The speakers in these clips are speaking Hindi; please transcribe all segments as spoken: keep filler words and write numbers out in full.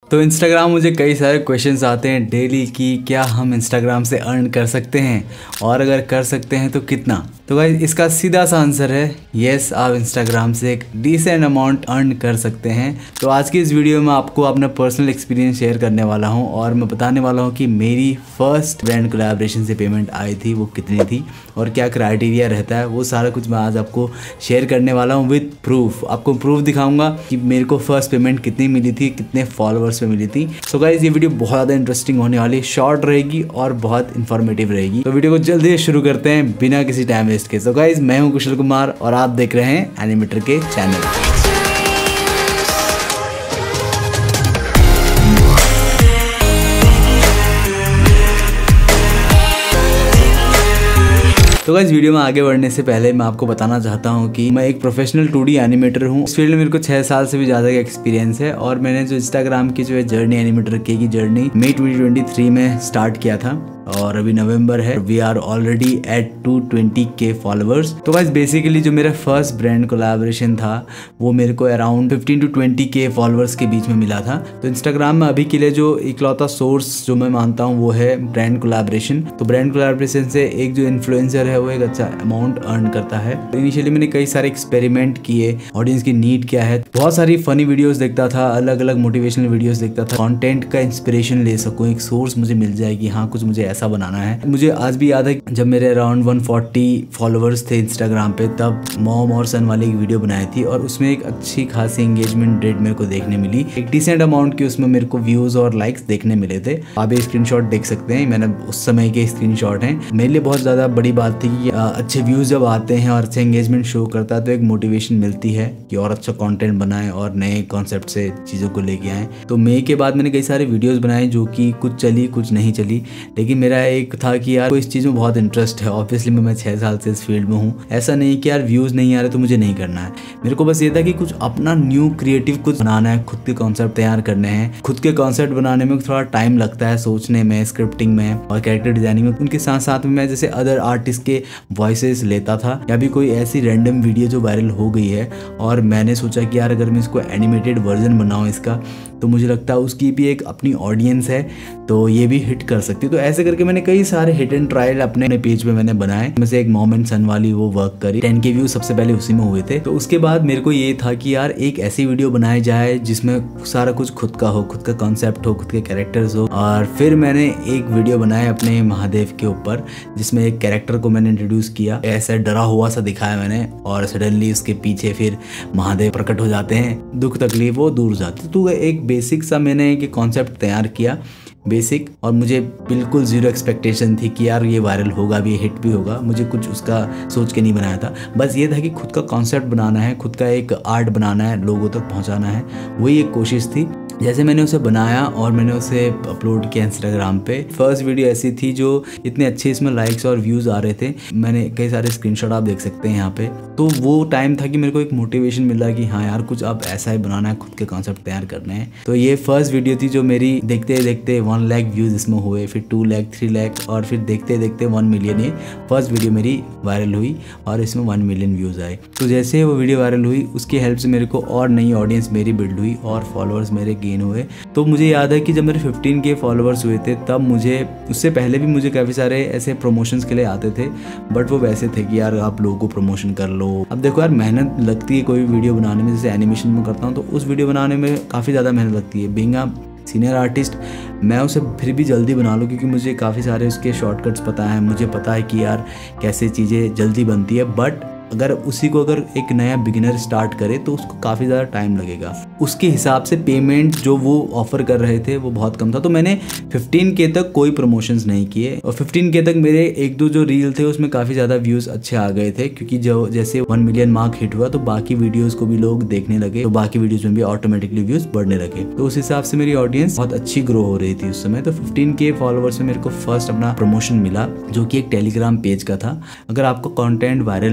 तो इंस्टाग्राम मुझे कई सारे क्वेश्चंस आते हैं डेली कि क्या हम इंस्टाग्राम से अर्न कर सकते हैं और अगर कर सकते हैं तो कितना। तो गाइस इसका सीधा सा आंसर है येस, आप इंस्टाग्राम से एक डिसेंट अमाउंट अर्न कर सकते हैं। तो आज की इस वीडियो में आपको अपना पर्सनल एक्सपीरियंस शेयर करने वाला हूं और मैं बताने वाला हूं कि मेरी फर्स्ट ब्रांड कोलैबोरेशन से पेमेंट आई थी वो कितनी थी और क्या क्राइटेरिया रहता है, वो सारा कुछ मैं आज आपको शेयर करने वाला हूँ विद प्रूफ। आपको प्रूफ दिखाऊंगा कि मेरे को फर्स्ट पेमेंट कितनी मिली थी, कितने फॉलोअर्स पे मिली थी। सो गाइस ये वीडियो बहुत ज़्यादा इंटरेस्टिंग होने वाली, शॉर्ट रहेगी और बहुत इन्फॉर्मेटिव रहेगी। तो वीडियो को जल्दी से शुरू करते हैं बिना किसी टाइम वेस्ट के। सो गाइस मैं हूं कुशल कुमार और आप देख रहे हैं एनिमेटर के चैनल। तो गाइस वीडियो में आगे बढ़ने से पहले मैं आपको बताना चाहता हूं कि मैं एक प्रोफेशनल टू डी एनिमेटर हूं। इस फील्ड में मेरे को छह साल से भी ज़्यादा का एक्सपीरियंस है और मैंने जो इंस्टाग्राम की जो है जर्नी एनिमेटर की journey May twenty twenty three में स्टार्ट किया था और अभी नवंबर है। We are already at two twenty K followers. तो गाइस बेसिकली जो मेरा फर्स्ट ब्रांड कोलैबोरेशन था वो मेरे को around fifteen to twenty K followers के बीच में मिला था। तो इंस्टाग्राम में अभी के लिए जो इकलौता सोर्स जो मैं मानता हूँ वो है ब्रांड कोलैबोरेशन। तो ब्रांड कोलैबोरेशन से एक जो इन्फ्लुएंसर है वो एक अच्छा अमाउंट अर्न करता है। तो इनिशियली मैंने कई सारे एक्सपेरिमेंट किए, ऑडियंस की नीड क्या है, बहुत सारी फनी वीडियोस देखता था, अलग अलग मोटिवेशनल वीडियोस देखता था, कंटेंट का इंस्पिरेशन ले सकूं, एक सोर्स मुझे मिल जाए कि हाँ कुछ मुझे ऐसा बनाना है। मुझे आज भी याद है जब मेरे अराउंड वन फोर्टी फॉलोअर्स थे इंस्टाग्राम पे, तब मॉम और सन वाली एक वीडियो बनाई थी और उसमें एक अच्छी खासी एंगेजमेंट रेट मेरे को देखने मिली, एक डिसेंट अमाउंट की उसमें मेरे को व्यूज और लाइक्स देखने मिले थे। आप ये स्क्रीनशॉट देख सकते हैं, मैंने उस समय के स्क्रीनशॉट हैं। मेरे लिए बहुत ज्यादा बड़ी बात थी कि अच्छे व्यूज जब आते हैं और अच्छे एंगेजमेंट शो करता है तो एक मोटिवेशन मिलती है कि और अच्छा कंटेंट बनाएं और नए कॉन्सेप्ट से चीज़ों को लेके आएँ। तो मई के बाद मैंने कई सारे वीडियोस बनाए जो कि कुछ चली कुछ नहीं चली, लेकिन मेरा एक था कि यार इस चीज़ में बहुत इंटरेस्ट है। ऑब्वियसली मैं छः साल से इस फील्ड में हूँ, ऐसा नहीं कि यार व्यूज़ नहीं आ रहे तो मुझे नहीं करना है। मेरे को बस ये था कि कुछ अपना न्यू क्रिएटिव कुछ बनाना है, खुद के कॉन्सेप्ट तैयार करने हैं। खुद के कॉन्सेप्ट बनाने में थोड़ा टाइम लगता है, सोचने में, स्क्रिप्टिंग में और कैरेक्टर डिजाइनिंग में। उनके साथ साथ में मैं जैसे अदर आर्टिस्ट के वॉइसेस लेता था या भी कोई ऐसी रैंडम वीडियो जो वायरल हो गई है और मैंने सोचा कि यार अगर मैं इसको एनिमेटेड वर्जन बनाऊँ इसका, तो मुझे लगता है उसकी भी एक अपनी ऑडियंस है तो ये भी हिट कर सकती है। तो ऐसे करके मैंने कई सारे हिट एंड ट्रायल अपने अपने पेज पे मैंने बनाए। में से एक मॉम एंड सन वाली वो वर्क करी, टेन के व्यू सबसे पहले उसी में हुए थे। तो उसके बाद मेरे को ये था कि यार एक ऐसी वीडियो बनाई जाए जिसमें सारा कुछ खुद का हो, खुद का कॉन्सेप्ट हो, खुद के कैरेक्टर्स हो। और फिर मैंने एक वीडियो बनाया अपने महादेव के ऊपर जिसमें एक कैरेक्टर को मैंने इंट्रोड्यूस किया, ऐसा डरा हुआ सा दिखाया मैंने और सडनली उसके पीछे फिर महादेव प्रकट हो जाते हैं, दुख तकलीफ वो दूर जाती। तो एक बेसिक सा मैंने एक कॉन्सेप्ट तैयार किया, बेसिक, और मुझे बिल्कुल जीरो एक्सपेक्टेशन थी कि यार ये वायरल होगा भी, हिट भी होगा। मुझे कुछ उसका सोच के नहीं बनाया था, बस ये था कि खुद का कॉन्सेप्ट बनाना है, खुद का एक आर्ट बनाना है, लोगों तक पहुंचाना है, वही एक कोशिश थी। जैसे मैंने उसे बनाया और मैंने उसे अपलोड किया इंस्टाग्राम पे। फर्स्ट वीडियो ऐसी थी जो इतने अच्छे इसमें लाइक्स और व्यूज़ आ रहे थे, मैंने कई सारे स्क्रीनशॉट आप देख सकते हैं यहाँ पे। तो वो टाइम था कि मेरे को एक मोटिवेशन मिला कि हाँ यार कुछ अब ऐसा ही बनाना है, खुद के कॉन्सेप्ट तैयार करने हैं। तो ये फर्स्ट वीडियो थी जो मेरी देखते देखते वन लाख व्यूज़ इसमें हुए, फिर टू लाख थ्री लाख और फिर देखते देखते वन मिलियन। ये फर्स्ट वीडियो मेरी वायरल हुई और इसमें वन मिलियन व्यूज़ आए। तो जैसे वो वीडियो वायरल हुई उसकी हेल्प से मेरे को और नई ऑडियंस मेरी बिल्ड हुई और फॉलोअर्स मेरे गेन हुए। तो मुझे याद है कि जब मेरे फिफ्टीन के फॉलोअर्स हुए थे तब मुझे, उससे पहले भी मुझे काफ़ी सारे ऐसे प्रमोशंस के लिए आते थे, बट वो वैसे थे कि यार आप लोगों को प्रमोशन कर लो। अब देखो यार मेहनत लगती है कोई वीडियो बनाने में, जैसे एनिमेशन में करता हूँ तो उस वीडियो बनाने में काफ़ी ज़्यादा मेहनत लगती है। बीइंग अ सीनियर आर्टिस्ट मैं उसे फिर भी जल्दी बना लूँ क्योंकि मुझे काफ़ी सारे उसके शॉर्टकट्स पता है, मुझे पता है कि यार कैसे चीज़ें जल्दी बनती है। बट अगर उसी को अगर एक नया बिगिनर स्टार्ट करे तो उसको काफ़ी ज़्यादा टाइम लगेगा। उसके हिसाब से पेमेंट जो वो ऑफर कर रहे थे वो बहुत कम था। तो मैंने फिफ्टीन के तक कोई प्रमोशंस नहीं किए और फिफ्टीन के तक मेरे एक दो जो रील थे उसमें काफ़ी ज़्यादा व्यूज़ अच्छे आ गए थे क्योंकि जो जैसे वन मिलियन मार्क हिट हुआ तो बाकी वीडियोज़ को भी लोग देखने लगे, तो बाकी वीडियोज़ में भी ऑटोमेटिकली व्यूज़ बढ़ने लगे। तो उस हिसाब से मेरी ऑडियंस बहुत अच्छी ग्रो हो रही थी उस समय। तो फिफ्टीन के फॉलोअर्स में मेरे को फर्स्ट अपना प्रमोशन मिला जो कि एक टेलीग्राम पेज का था। अगर आपका कॉन्टेंट वायरल है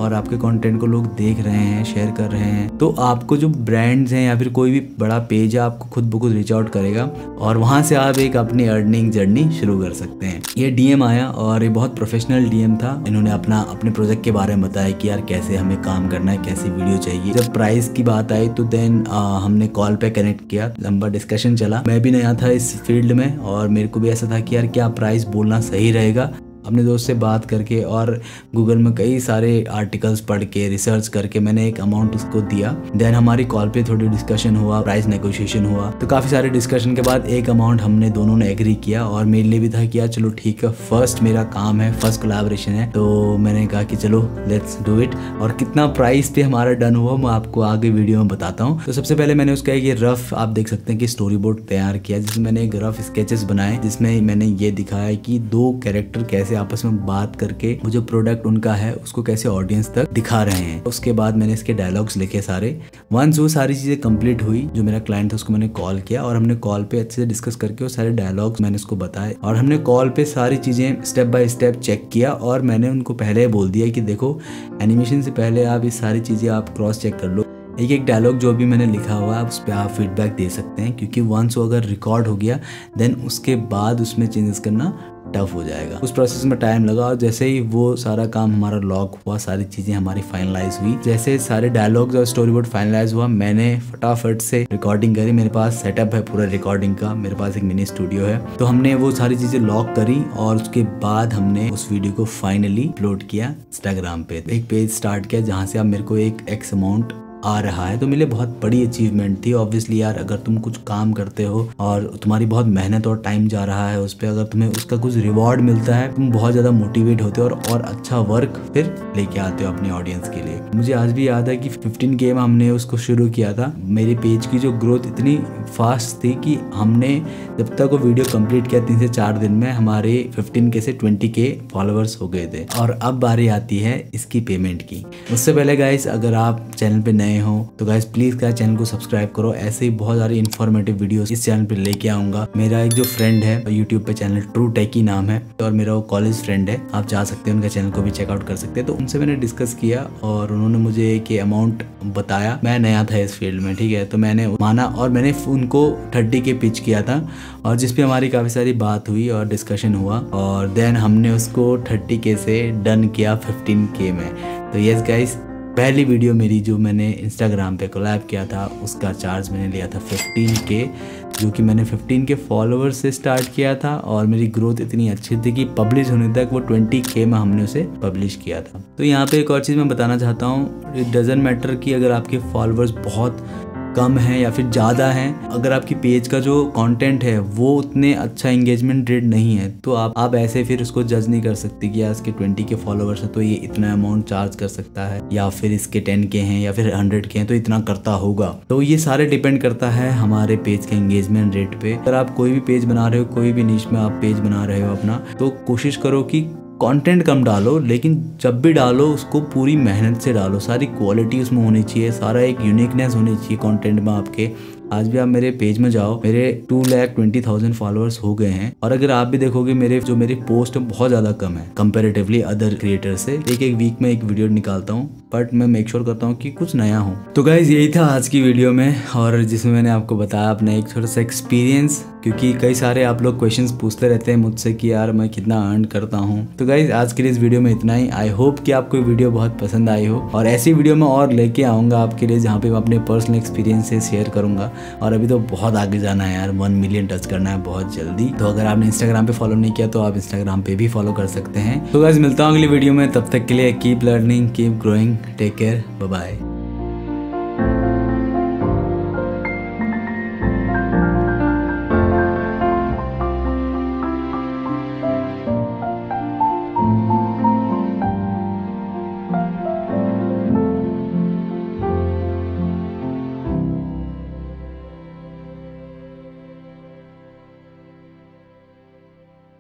और आपके कंटेंट को लोग देख रहे हैं, शेयर कर रहे हैं, तो आपको जो ब्रांड्स हैं या फिर कोई भी बड़ा पेज है आपको खुद ब खुद रीच आउट करेगा और वहाँ से आप एक अपनी अर्निंग जर्नी शुरू कर सकते हैं। ये डीएम आया और ये बहुत प्रोफेशनल डीएम था। इन्होंने अपना अपने प्रोजेक्ट के बारे में बताया कि यार कैसे हमें काम करना है, कैसी वीडियो चाहिए। जब प्राइस की बात आई तो देन हमने कॉल पे कनेक्ट किया, लंबा डिस्कशन चला। मैं भी नया था इस फील्ड में और मेरे को भी ऐसा था कि यार क्या प्राइस बोलना सही रहेगा। अपने दोस्त से बात करके और गूगल में कई सारे आर्टिकल्स पढ़ के रिसर्च करके मैंने एक अमाउंट उसको दिया। देन हमारी कॉल पे थोड़ी डिस्कशन हुआ, प्राइस नेगोशिएशन हुआ। तो काफ़ी सारे डिस्कशन के बाद एक अमाउंट हमने दोनों ने एग्री किया और मेरे लिए भी था कि यार चलो ठीक है, फर्स्ट मेरा काम है, फर्स्ट कोलैबोरेशन है, तो मैंने कहा कि चलो लेट्स डू इट। और कितना प्राइस पे हमारा डन हुआ मैं आपको आगे वीडियो में बताता हूँ। तो सबसे पहले मैंने उसका एक रफ आप देख सकते हैं कि स्टोरी बोर्ड तैयार किया, जिसमें मैंने एक रफ स्केचेस बनाए, जिसमें मैंने ये दिखाया कि दो कैरेक्टर कैसे आपस में बात करके वो जो प्रोडक्ट उनका है उसको कैसे ऑडियंस तक दिखा रहे हैं। उसके बाद मैंने इसके डायलॉग्स लिखे सारे। वंस वो सारी चीज़ें कंप्लीट हुई, जो मेरा क्लाइंट था उसको मैंने कॉल किया और हमने कॉल पे अच्छे से डिस्कस करके वो सारे डायलॉग्स मैंने उसको बताए और हमने कॉल पे सारी चीज़ें स्टेप बाय स्टेप चेक किया। और मैंने उनको पहले बोल दिया कि देखो एनिमेशन से पहले आप ये सारी चीज़ें आप क्रॉस चेक कर लो, एक एक डायलॉग जो भी मैंने लिखा हुआ है उस पर आप फीडबैक दे सकते हैं, क्योंकि वंस वो अगर रिकॉर्ड हो गया देन उसके बाद उसमें चेंजेस करना टफ हो जाएगा। उस प्रोसेस में टाइम लगा और जैसे ही वो सारा काम हमारा लॉक हुआ, सारी चीज़ें हमारी फाइनलाइज हुई, जैसे सारे डायलॉग्स और स्टोरी बोर्ड फाइनलाइज हुआ, मैंने फटाफट से रिकॉर्डिंग करी। मेरे पास सेटअप है पूरा रिकॉर्डिंग का, मेरे पास एक मिनी स्टूडियो है। तो हमने वो सारी चीज़ें लॉक करी और उसके बाद हमने उस वीडियो को फाइनली अपलोड किया इंस्टाग्राम पे। एक पेज स्टार्ट किया जहाँ से अब मेरे को एक एक्स अमाउंट आ रहा है। तो मेरे लिए बहुत बड़ी अचीवमेंट थी। ऑब्वियसली यार अगर तुम कुछ काम करते हो और तुम्हारी बहुत मेहनत और टाइम जा रहा है उस पर, अगर तुम्हें उसका कुछ रिवॉर्ड मिलता है, तुम बहुत ज़्यादा मोटिवेट होते हो और, और अच्छा वर्क फिर लेके आते हो अपनी ऑडियंस के लिए। मुझे आज भी याद है कि फिफ्टीन के में हमने उसको शुरू किया था। मेरे पेज की जो ग्रोथ इतनी फास्ट थी कि हमने जब तक वो वीडियो कंप्लीट किया तीन से चार दिन में हमारे फिफ्टीन के से ट्वेंटी के फॉलोअर्स हो गए थे। और अब बारी आती है इसकी पेमेंट की। उससे पहले गाइस अगर आप चैनल पे नए हो तो गाइस प्लीज क्या चैनल को सब्सक्राइब करो। ऐसे ही बहुत सारी इन्फॉर्मेटिव वीडियोस इस चैनल पे लेके आऊंगा। मेरा एक जो फ्रेंड है यूट्यूब पे चैनल ट्रू टेकी नाम है और मेरा वो कॉलेज फ्रेंड है, आप जा सकते हैं उनका चैनल को भी चेकआउट कर सकते हैं। तो उनसे मैंने डिस्कस किया और उन्होंने मुझे एक अमाउंट बताया। मैं नया था इस फील्ड में, ठीक है, तो मैंने माना और मैंने उनको थर्टी के पिच किया था और जिसपे हमारी काफ़ी सारी बात हुई और डिस्कशन हुआ और देन हमने उसको थर्टी के से डन किया फिफ्टीन के में। तो यस गाइस, पहली वीडियो मेरी जो मैंने इंस्टाग्राम पे कोलैब किया था उसका चार्ज मैंने लिया था फिफ्टीन के, जो कि मैंने फिफ्टीन के फॉलोअर्स से स्टार्ट किया था और मेरी ग्रोथ इतनी अच्छी थी कि पब्लिश होने तक वो ट्वेंटी के में हमने उसे पब्लिश किया था। तो यहाँ पे एक और चीज़ मैं बताना चाहता हूँ, इट डजंट मैटर कि अगर आपके फॉलोअर्स बहुत कम है या फिर ज़्यादा हैं, अगर आपकी पेज का जो कंटेंट है वो उतने अच्छा एंगेजमेंट रेट नहीं है तो आप आप ऐसे फिर उसको जज नहीं कर सकते कि यार इसके ट्वेंटी के फॉलोअर्स है तो ये इतना अमाउंट चार्ज कर सकता है, या फिर इसके टेन के हैं या फिर हंड्रेड के हैं तो इतना करता होगा। तो ये सारे डिपेंड करता है हमारे पेज के एंगेजमेंट रेट पे। अगर आप कोई भी पेज बना रहे हो, कोई भी निश में आप पेज बना रहे हो अपना, तो कोशिश करो कि कंटेंट कम डालो, लेकिन जब भी डालो उसको पूरी मेहनत से डालो, सारी क्वालिटी उसमें होनी चाहिए, सारा एक यूनिकनेस होनी चाहिए कंटेंट में आपके। आज भी आप मेरे पेज में जाओ, मेरे two lakh twenty thousand followers हो गए हैं और अगर आप भी देखोगे मेरे जो मेरे पोस्ट बहुत ज़्यादा कम है कंपेरेटिवली अदर क्रिएटर से। एक एक वीक में एक वीडियो निकालता हूँ बट मैं मेक श्योर करता हूँ कि कुछ नया हो। तो गाइज यही था आज की वीडियो में और जिसमें मैंने आपको बताया अपना एक छोटा सा एक्सपीरियंस, क्योंकि कई सारे आप लोग क्वेश्चंस पूछते रहते हैं मुझसे कि यार मैं कितना अर्न करता हूँ। तो गाइज आज के लिए इस वीडियो में इतना ही। आई होप कि आपको वीडियो बहुत पसंद आई हो और ऐसी वीडियो मैं और लेके आऊँगा आपके लिए जहाँ पे मैं अपने पर्सनल एक्सपीरियंस से शेयर करूँगा। और अभी तो बहुत आगे जाना है यार, वन मिलियन टच करना है बहुत जल्दी। तो अगर आपने इंस्टाग्राम पे फॉलो नहीं किया तो आप इंस्टाग्राम पे भी फॉलो कर सकते हैं। तो गाइस मिलता हूँ अगली वीडियो में, तब तक के लिए keep learning, keep growing, take care, bye bye.